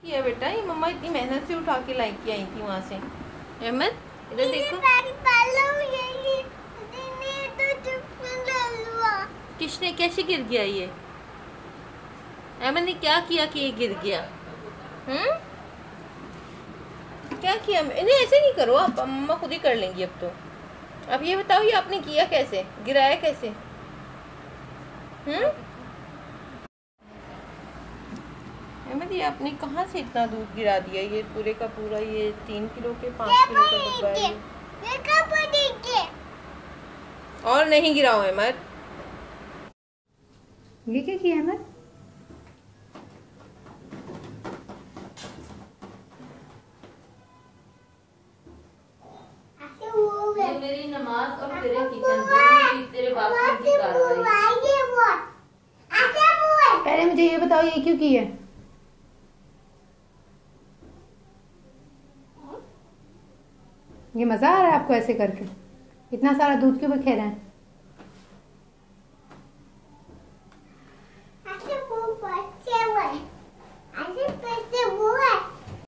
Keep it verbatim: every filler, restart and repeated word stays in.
ये बेटा, ये मम्मा इतनी मेहनत से उठा के लाई की आई थी वहाँ से। अहमद इधर देखो, किसने कैसे गिर गया ये? अहमद ने क्या किया कि ये गिर गया? हम्म क्या किया? नहीं ऐसे नहीं करो आप, मम्मा खुद ही कर लेंगी अब तो। अब ये बताओ, ये आपने किया कैसे, गिराया कैसे? हम्म अहमद, ये आपने कहाँ से इतना दूध गिरा दिया? ये पूरे का पूरा ये तीन किलो के पाँच किलो का डब्बा है। और नहीं गिराओ अहमद। ये क्या किया अहमद? मेरी नमाज और तेरे किचन, तेरे तेरे बाप की कार्रवाई। पहले मुझे ये बताओ, ये क्यों की है? ये मजा आ रहा है आपको ऐसे करके? इतना सारा दूध क्यों बखेरा है?